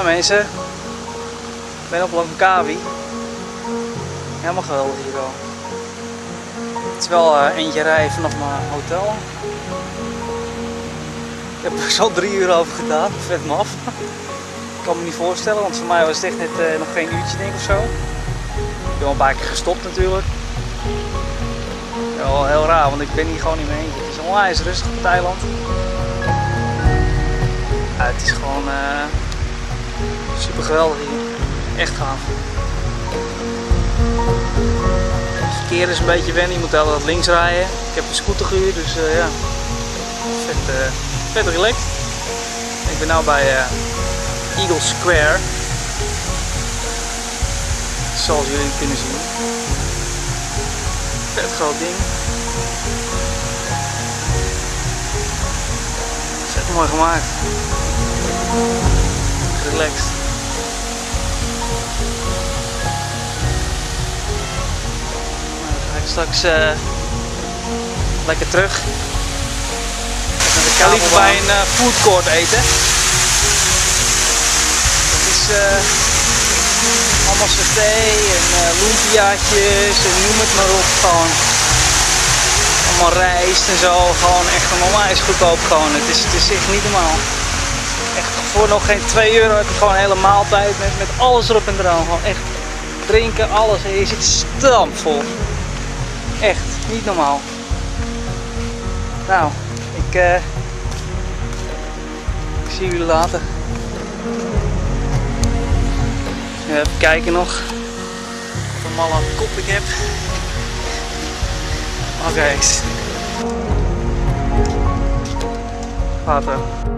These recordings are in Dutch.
Nou mensen, ik ben op Langkawi. Helemaal geweldig hier al. Het is wel eentje rijden vanaf mijn hotel. Ik heb er zo 3 uur over gedaan, vet me af. Ik kan me niet voorstellen, want voor mij was het echt net nog geen uurtje denk ik of zo. Ik ben al een paar keer gestopt natuurlijk. Wel heel raar, want ik ben hier gewoon in mijn eentje. Het is onwijs rustig op het eiland. Ja, het is gewoon super geweldig hier. Echt gaaf. Het verkeer is een beetje wennen, je moet altijd links rijden. Ik heb een scooter gehuurd, dus ja, vet relaxed. Ik ben nu bij Eagle Square, zoals jullie kunnen zien. Vet groot ding. Vet mooi gemaakt. Relaxed. Nou, dan ga ik straks lekker terug. Ik ga liever bij een food court eten. Dat is allemaal saté en lumpiaatjes en noem het maar op. Gewoon allemaal rijst en zo. Gewoon echt een onwijs goedkoop gewoon. Het is echt niet normaal. Echt voor nog geen 2 euro heb je gewoon een hele maaltijd met alles erop en eraan. Gewoon echt drinken, alles. En je zit stampvol. Echt niet normaal. Nou, ik zie jullie later. Even kijken nog wat een malle kop ik heb. Oké. Later.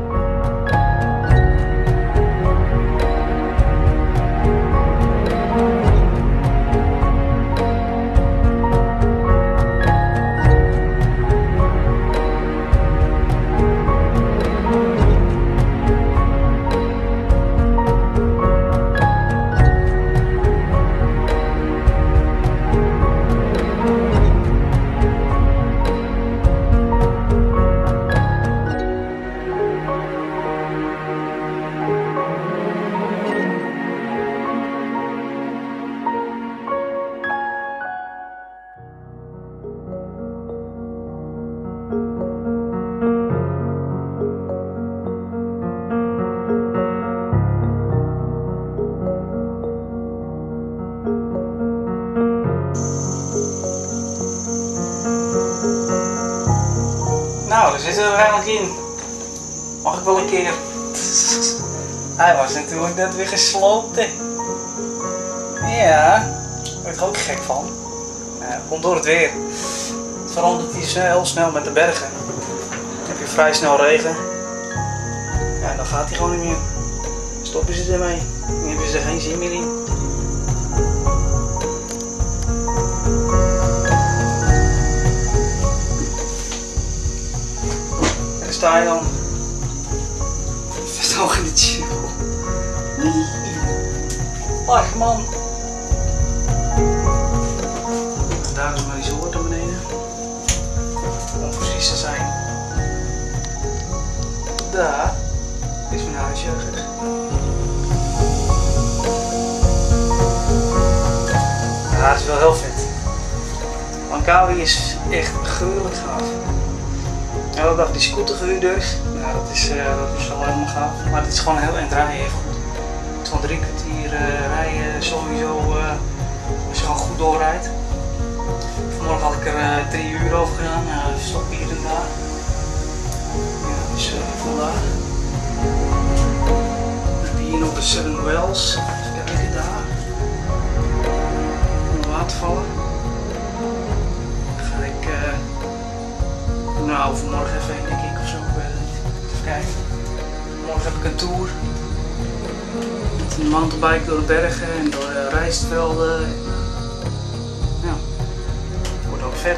Nou, daar zitten we er eigenlijk in. Mag ik wel een keer? Hij was natuurlijk net weer gesloopt. Hè. Ja, daar word ik er ook gek van. Komt door het weer. Het verandert hier heel snel met de bergen. Dan heb je vrij snel regen. Ja, dan gaat hij gewoon niet meer. Stoppen ze ermee. Dan hebben ze er geen zin meer in. Daar sta je dan. Vet hoog in de chill. Ach man. Daar is mijn resort naar beneden. Om precies te zijn. Daar is mijn huisje ergens. Ja, het is wel heel vet. Langkawi is echt gruwelijk gaaf. Elke dag die scooter gehuurd dus. Ja, dat is wel helemaal gaaf. Maar het is gewoon heel eind rijden even goed. Het is gewoon 3 kwartier rijden sowieso als je gewoon goed doorrijdt. Vanmorgen had ik er 3 uur over gedaan. Stop hier en daar. Ja, dus vandaag. Dan heb je hier nog de Seven Wells. Even kijken daar. Onder watervallen. Dan ga ik nou vanmorgen even heen denk ik of zo. Ik weet het niet. Even kijken. Morgen heb ik een tour. Met een mountainbike door de bergen en door de rijstvelden. Ja. Wordt ook vet.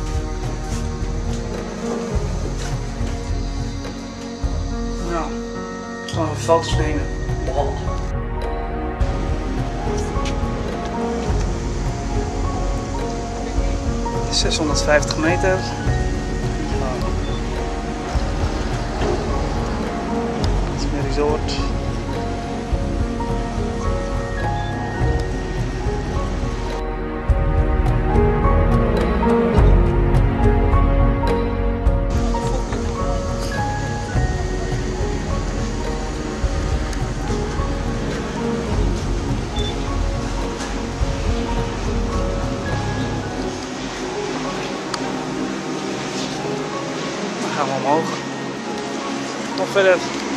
Nou, gewoon even foto's nemen. Wow. 650 meter. Dit is mijn resort. verder.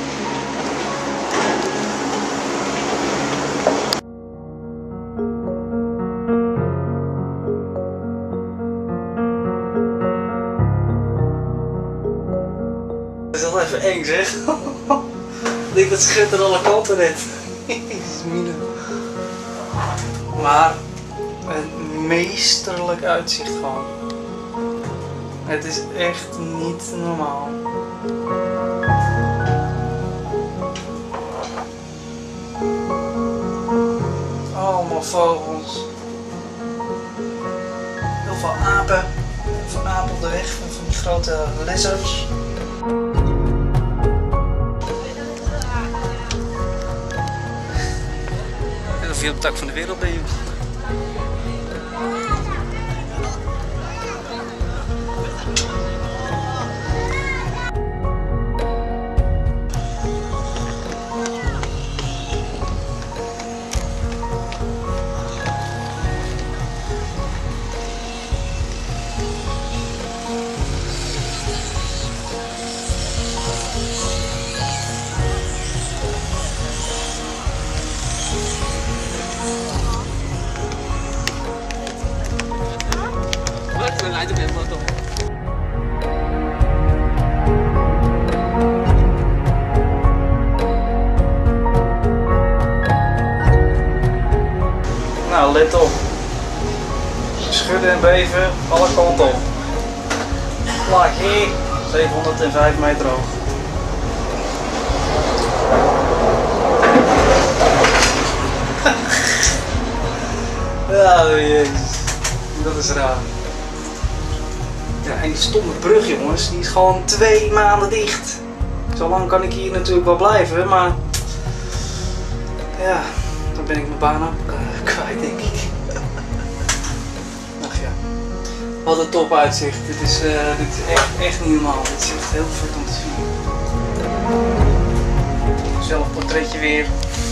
Dat is wel even eng zeg. Ik denk dat schudt er alle kanten net. Maar een meesterlijk uitzicht gewoon. Het is echt niet normaal. Allemaal vogels. Heel veel apen. Van apen op de weg, van die grote lizards. En of je op het dak van de wereld bent. Nou, let op. Schudden en beven, alle kanten op. Laag hier, 705 meter hoog. Ja, jezus. Dat is raar. Ja, en die stomme brug, jongens, die is gewoon 2 maanden dicht. Zo lang kan ik hier natuurlijk wel blijven, maar ja, dan ben ik mijn baan ook kwijt, denk ik. Ach ja, wat een top uitzicht. Dit is echt niet normaal. Dit is echt heel vet om te zien. Zelfportretje weer.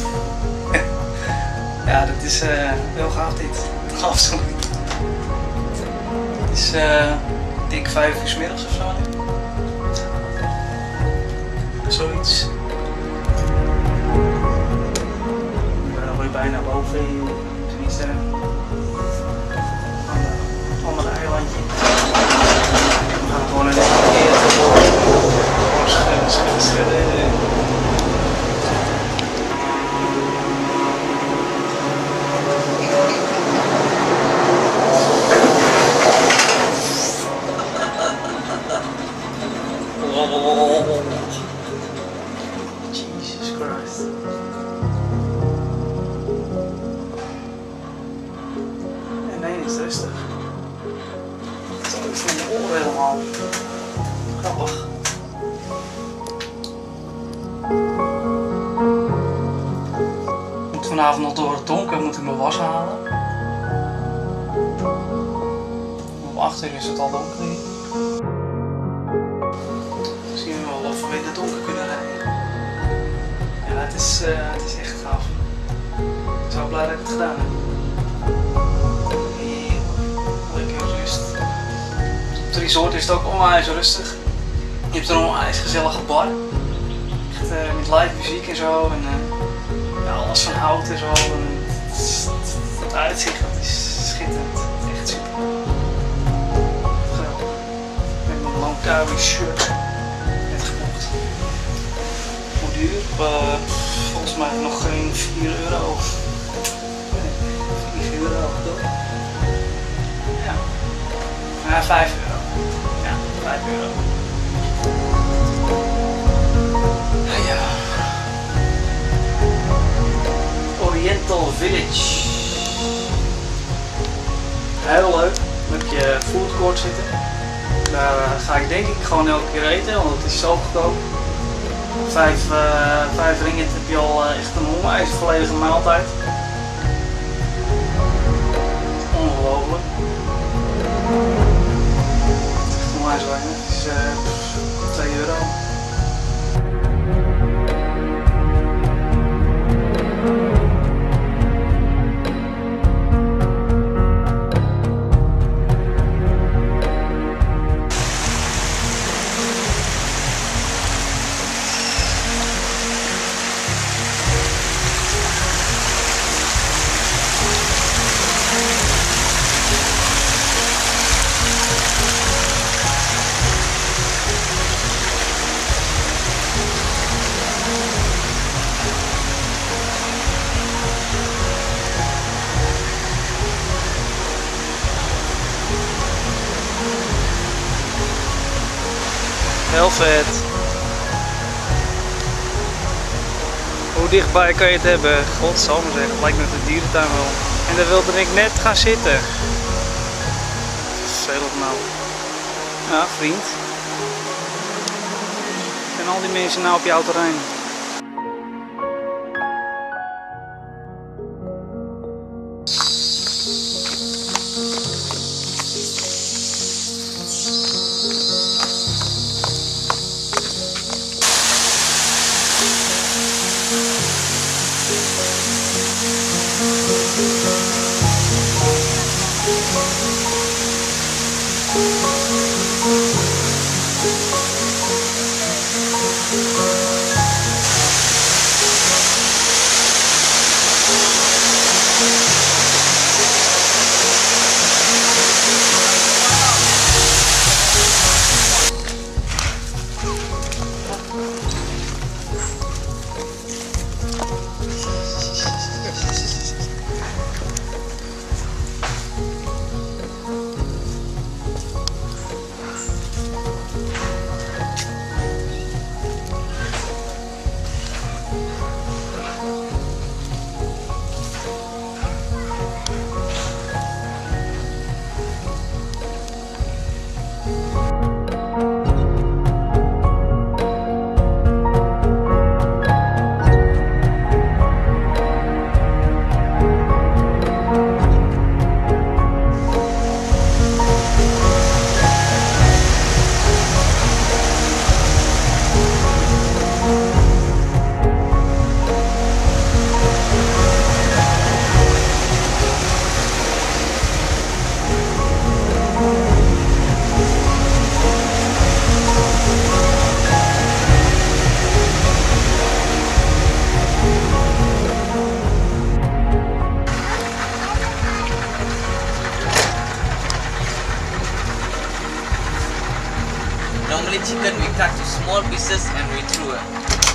Ja, dat is heel gaaf dit. Absoluut. Het is dik 5 uur 's middags of zo nu. Zoiets. Dan word je bijna boven, tenminste. Andere eilandje. We gaan gewoon een keer gewoon schudden. Jesus Christ. En nee, het is rustig. Zo is in je oren helemaal. Grappig. Ik moet vanavond nog door het donker, moet ik mijn was halen. Om 8 uur is het al donker hier. Zien we wel of we in het donker kunnen rijden. Ja, het is echt gaaf. Ik ben zo blij dat ik het gedaan heb. Lekker rust. Op het resort is het ook onwijs rustig. Je hebt er een onwijs gezellige bar. Echt met live muziek en zo. En ja, alles van hout en zo. En het uitzicht, dat is schitterend. Echt super. Geweldig. Met mijn Langkawi shirt. Net gekocht. Hoe duur? Volgens mij nog geen 4 euro. Nee, 4 euro toch? Ja. 5 euro. Ja, 5 euro. Ja. Oriental Village. Heel leuk. Dan heb je food court zitten. Daar ga ik denk ik gewoon elke keer eten, want het is zo goedkoop. 5 ringgit heb je al echt een onwijs volledige maaltijd. Ongelooflijk. Het is echt onwijs weinig. Het is 2 euro. vet. Hoe dichtbij kan je het hebben? Godsamme zeg, het lijkt net een dierentuin wel. En daar wilde ik net gaan zitten. Vervelend nou. Ja, vriend. En al die mensen nou op jouw terrein. Normally chicken we cut to small pieces and we threw it.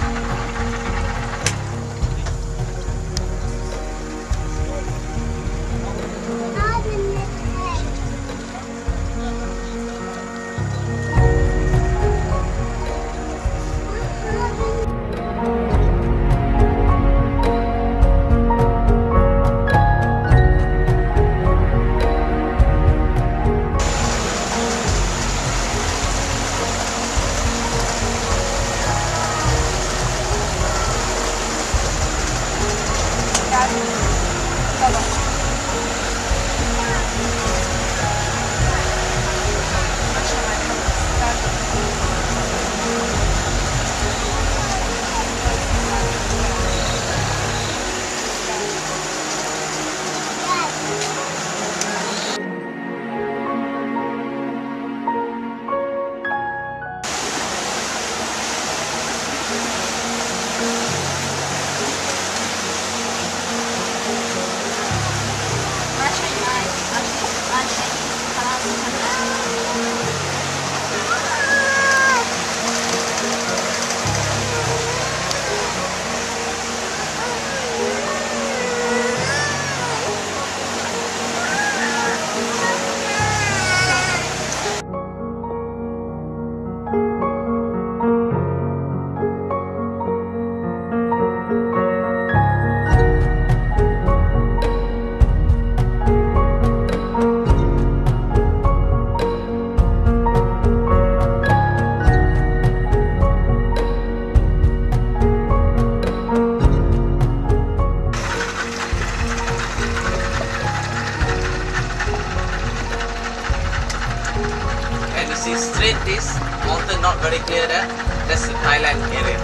See straight this mountain not very clear there. That's the Thailand area.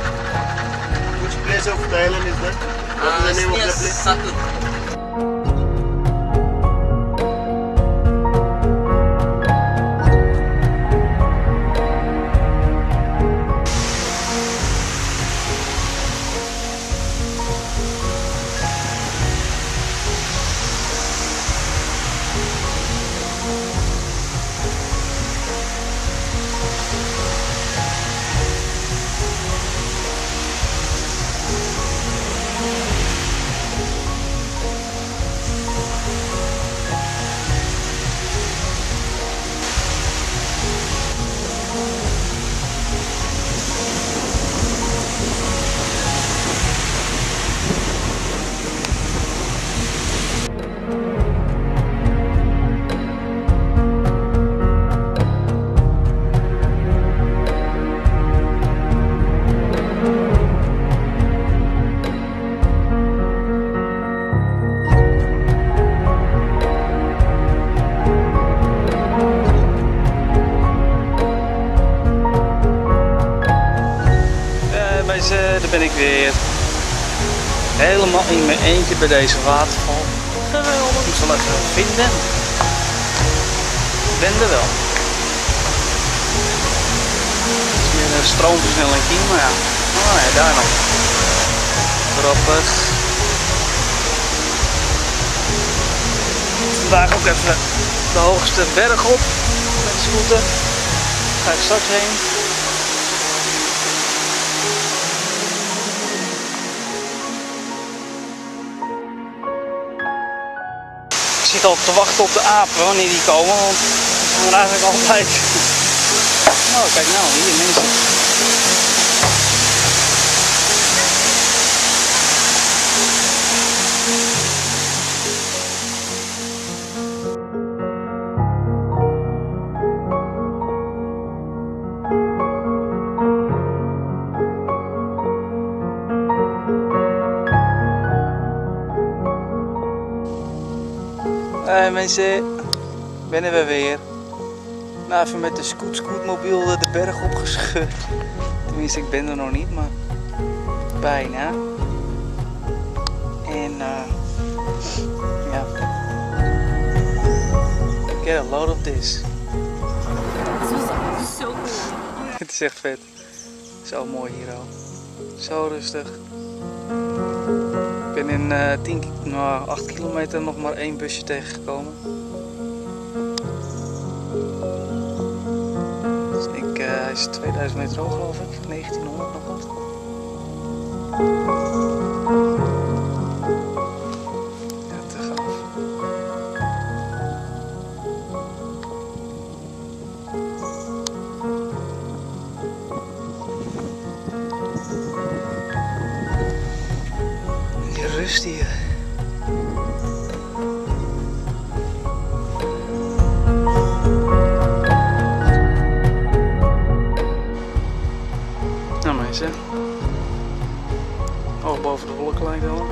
Which place of Thailand is that? What is the name of the place? Satun. ik weer helemaal in mijn eentje bij deze waterval. Geweldig. Ik zal even vinden. Ik ben er wel. Het is meer een stroomversnelling hier, maar ja. Oh ja, daar nog. Grappig. Vandaag ook even de hoogste berg op met de scooter. Daar ga ik straks heen. Ik zit al te wachten op de apen wanneer die komen, want die zijn er eigenlijk altijd. Oh, kijk nou, hier mensen. Hey mensen, bennen we weer. Nou, even met de scootmobiel de berg opgescheurd. Tenminste, ik ben er nog niet, maar bijna. En ja, get a load of this. Zo cool. Het is echt vet. Zo mooi hier al. Zo rustig. Ik ben in 8 kilometer nog maar 1 busje tegengekomen. Dus hij is 2000 meter hoog geloof ik, 1900 nog wat. Ja, te gaaf. Die rust hier. Nou mensen, hoog boven de wolken lijkt wel.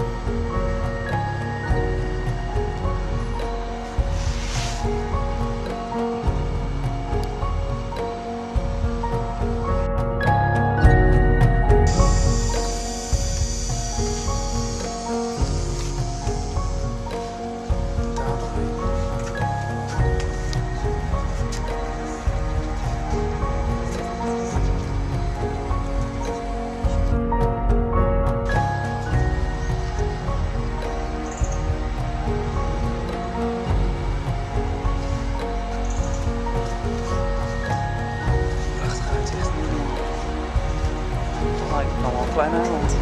Nog wel een klein eiland.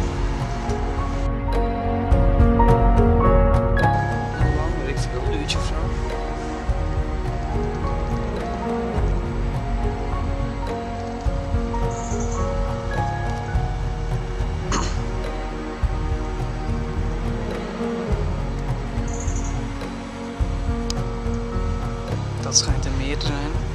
Weet ik veel, een uurtje of zo. Dat schijnt een meer te zijn.